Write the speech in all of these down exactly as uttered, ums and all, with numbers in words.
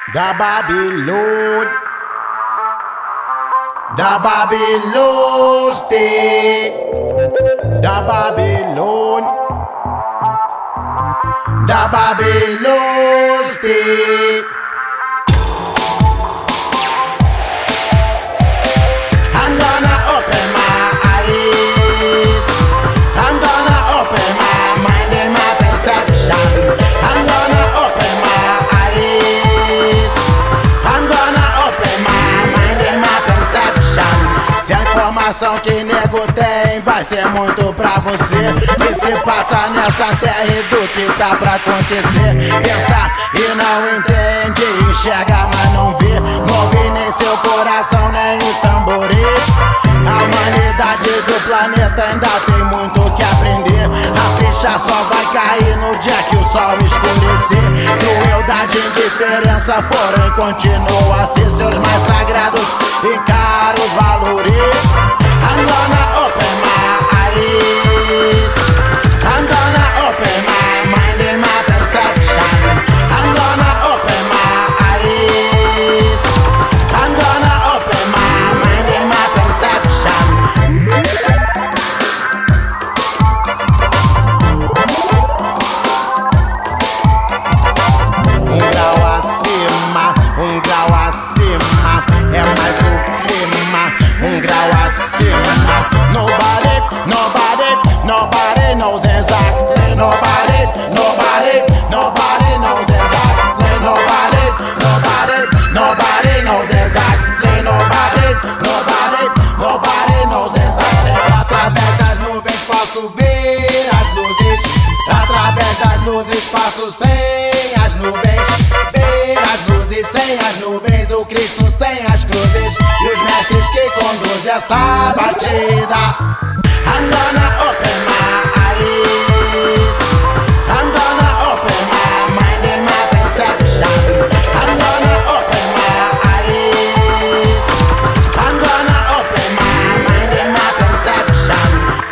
Da Babilônia, da Babilônia, da Babilônia, da Babilônia. Informação que nego tem vai ser muito pra você. Que se passa nessa terra e do que tá pra acontecer. Pensa e não entende, enxerga mas não vê. Não ouve nem seu coração, nem os tambores. A humanidade do planeta ainda tem muito o que aprender. A ficha só vai cair no dia que o sol escurecer. Crueldade e indiferença foram e continuam a ser seus mais sagrados e caros valores. I'm gonna open my eyes. I'm gonna open my mind and my perception. I'm gonna open my eyes. I'm gonna open my mind and my perception. Um grau acima, um grau acima, é mais o clima. Um grau acima. Nobody, nobody, nobody knows exactly. Nobody, nobody, nobody knows exactly. Nobody, nobody, nobody knows exactly. Nobody, nobody, nobody knows exactly. Através das nuvens posso ver as luzes. Através das luzes passo sem as nuvens. Ver as luzes sem as nuvens. O Cristo sem as cruzes. E os mestres que conduzem essa batida. I'm gonna open my eyes. I'm gonna open my mind and my perception. I'm gonna open my eyes. I'm gonna open my mind and my perception.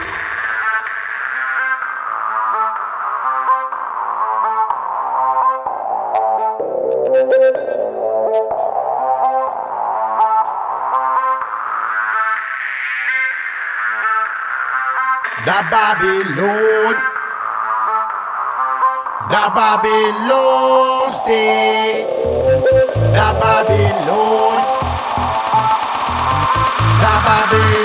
Da Babilônia, da Babilônia, da Babilônia, da Babilônia.